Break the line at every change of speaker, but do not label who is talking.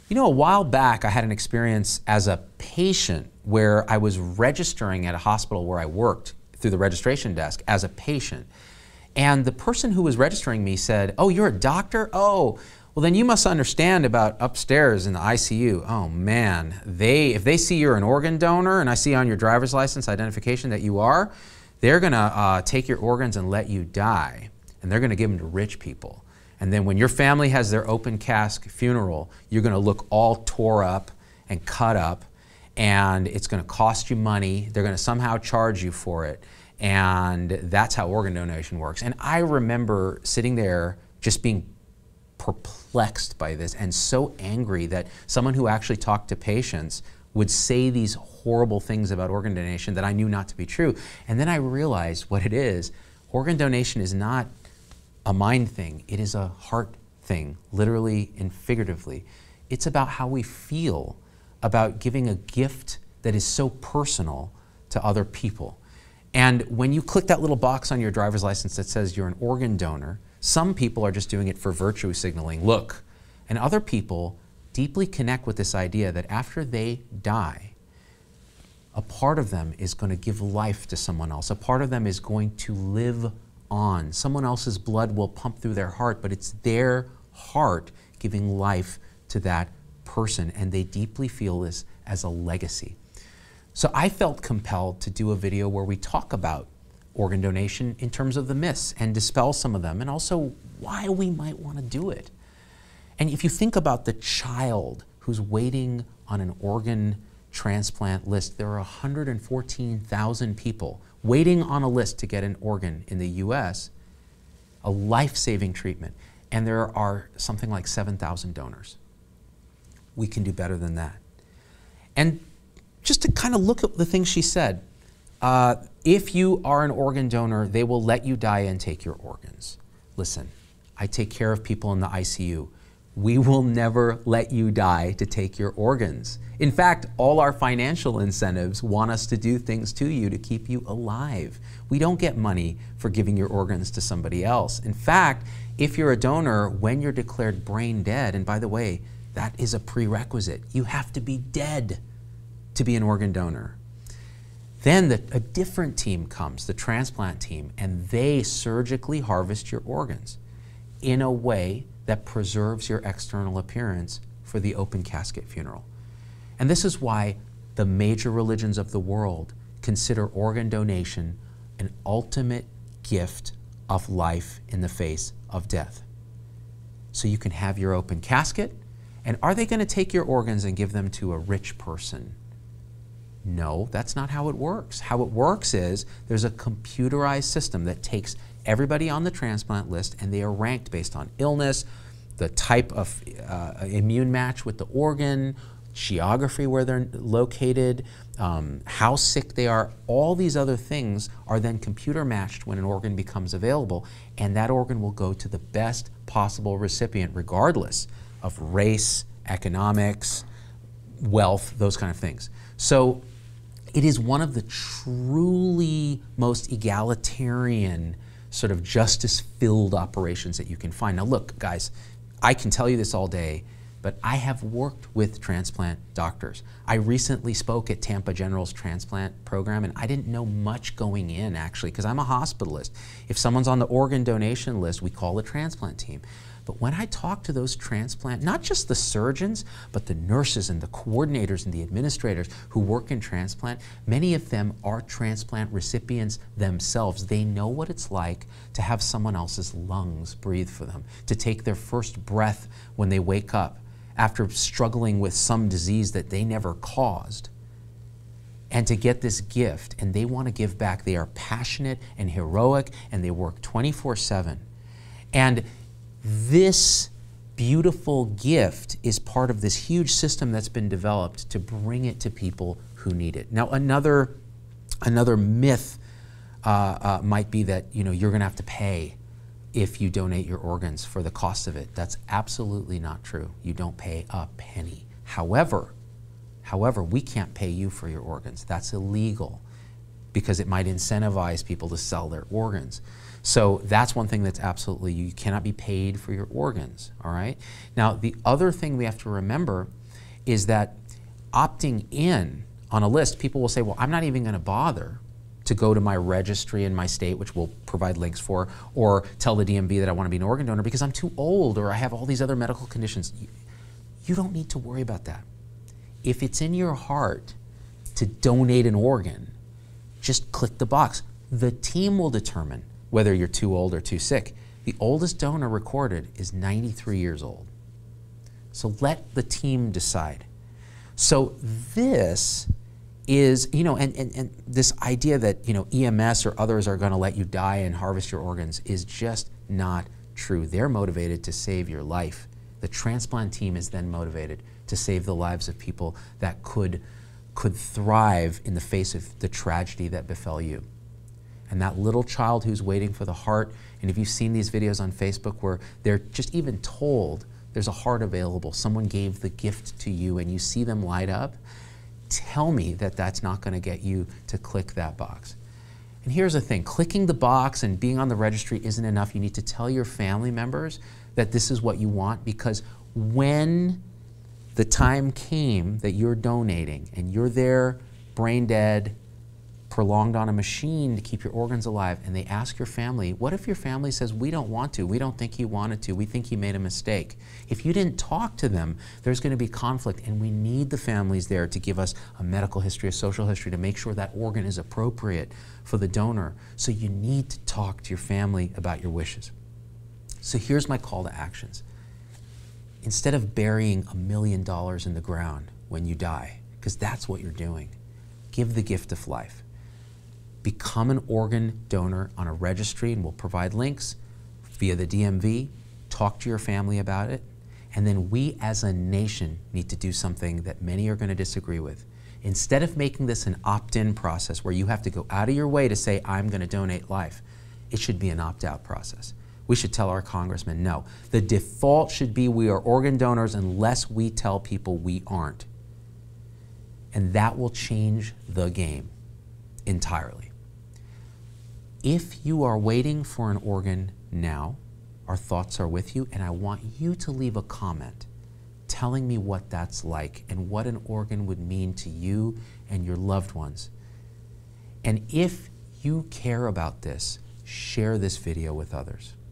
You know, a while back I had an experience as a patient where I was registering at a hospital where I worked through the registration desk as a patient. And the person who was registering me said, "Oh, you're a doctor? Oh, well then you must understand about upstairs in the ICU. Oh man, if they see you're an organ donor and I see on your driver's license identification that you are, they're gonna take your organs and let you die. And they're gonna give them to rich people. And then when your family has their open casket funeral, you're gonna look all tore up and cut up, and it's gonna cost you money. They're gonna somehow charge you for it. And that's how organ donation works." And I remember sitting there just being perplexed by this and so angry that someone who actually talked to patients would say these horrible things about organ donation that I knew not to be true. And then I realized what it is. Organ donation is not a mind thing, it is a heart thing, literally and figuratively. It's about how we feel about giving a gift that is so personal to other people. And when you click that little box on your driver's license that says you're an organ donor, some people are just doing it for virtue signaling, look. And other people deeply connect with this idea that after they die, a part of them is going to give life to someone else. A part of them is going to live on. Someone else's blood will pump through their heart, but it's their heart giving life to that person, and they deeply feel this as a legacy. So I felt compelled to do a video where we talk about organ donation in terms of the myths and dispel some of them, and also why we might want to do it. And if you think about the child who's waiting on an organ transplant list, there are 114,000 people waiting on a list to get an organ in the US, a life-saving treatment, and there are something like 7,000 donors. We can do better than that. And just to kind of look at the things she said, if you are an organ donor, they will let you die and take your organs. Listen, I take care of people in the ICU. We will never let you die to take your organs. In fact, all our financial incentives want us to do things to you to keep you alive. We don't get money for giving your organs to somebody else. In fact, if you're a donor, when you're declared brain dead, and by the way, that is a prerequisite, you have to be dead to be an organ donor. Then a different team comes, the transplant team, and they surgically harvest your organs in a way that preserves your external appearance for the open casket funeral. And this is why the major religions of the world consider organ donation an ultimate gift of life in the face of death. So you can have your open casket, and are they going to take your organs and give them to a rich person? No, that's not how it works. How it works is there's a computerized system that takes everybody on the transplant list, and they are ranked based on illness, the type of immune match with the organ, geography where they're located, how sick they are. All these other things are then computer matched when an organ becomes available, and that organ will go to the best possible recipient regardless of race, economics, wealth, those kind of things. So it is one of the truly most egalitarian sort of justice-filled operations that you can find. Now look, guys, I can tell you this all day, but I have worked with transplant doctors. I recently spoke at Tampa General's transplant program, and I didn't know much going in, actually, because I'm a hospitalist. If someone's on the organ donation list, we call the transplant team. But when I talk to those transplant, not just the surgeons, but the nurses and the coordinators and the administrators who work in transplant, many of them are transplant recipients themselves. They know what it's like to have someone else's lungs breathe for them, to take their first breath when they wake up after struggling with some disease that they never caused, and to get this gift, and they want to give back. They are passionate and heroic, and they work 24/7. And this beautiful gift is part of this huge system that's been developed to bring it to people who need it. Now, another myth might be that you're going to have to pay if you donate your organs for the cost of it. That's absolutely not true. You don't pay a penny. However, we can't pay you for your organs. That's illegal because it might incentivize people to sell their organs. So that's one thing that's absolutely, you cannot be paid for your organs, all right? Now, the other thing we have to remember is that opting in on a list, people will say, well, I'm not even going to bother to go to my registry in my state, which we'll provide links for, or tell the DMV that I want to be an organ donor because I'm too old or I have all these other medical conditions. You don't need to worry about that. If it's in your heart to donate an organ, just click the box. The team will determine whether you're too old or too sick. The oldest donor recorded is 93 years old. So let the team decide. So this is, you know, and this idea that, you know, EMS or others are going to let you die and harvest your organs is just not true. They're motivated to save your life. The transplant team is then motivated to save the lives of people that could thrive in the face of the tragedy that befell you. And that little child who's waiting for the heart, and if you've seen these videos on Facebook where they're just even told there's a heart available, someone gave the gift to you and you see them light up, tell me that that's not going to get you to click that box. And here's the thing, clicking the box and being on the registry isn't enough. You need to tell your family members that this is what you want, because when the time came that you're donating and you're there brain dead, prolonged on a machine to keep your organs alive, and they ask your family, what if your family says, we don't want to, we don't think you wanted to, we think you made a mistake? If you didn't talk to them, there's going to be conflict, and we need the families there to give us a medical history, a social history, to make sure that organ is appropriate for the donor. So you need to talk to your family about your wishes. So here's my call to actions. Instead of burying $1 million in the ground when you die, because that's what you're doing, give the gift of life. Become an organ donor on a registry, and we'll provide links via the DMV. Talk to your family about it. And then we as a nation need to do something that many are going to disagree with. Instead of making this an opt-in process where you have to go out of your way to say, I'm going to donate life, it should be an opt-out process. We should tell our congressmen, no. The default should be we are organ donors unless we tell people we aren't. And that will change the game entirely. If you are waiting for an organ now, our thoughts are with you, and I want you to leave a comment telling me what that's like and what an organ would mean to you and your loved ones. And if you care about this, share this video with others.